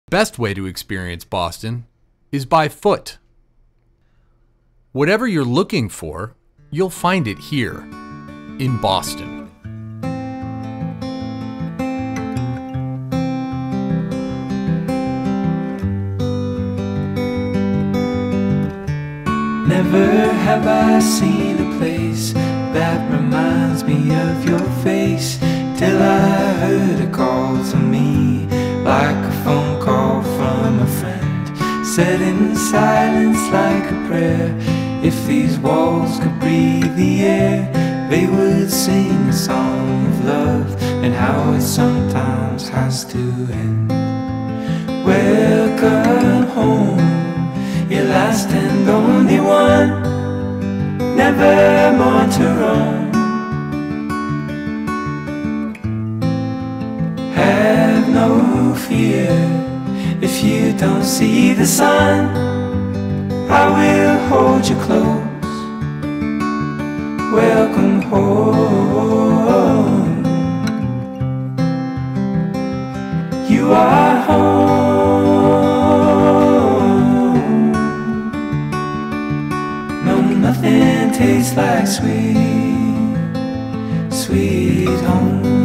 Best way to experience Boston is by foot. Whatever you're looking for, you'll find it here, in Boston. Never have I seen a place that reminds me of your face, till I heard a call to me, like a phone call from a friend, said in silence like a prayer. If these walls could breathe the air, they would sing a song of love, and how it sometimes has to end. Welcome home, your last and only one, never more to roam. Have no fear if you don't see the sun, I will hold you close. Welcome home. You are home. No, nothing tastes like sweet, sweet home.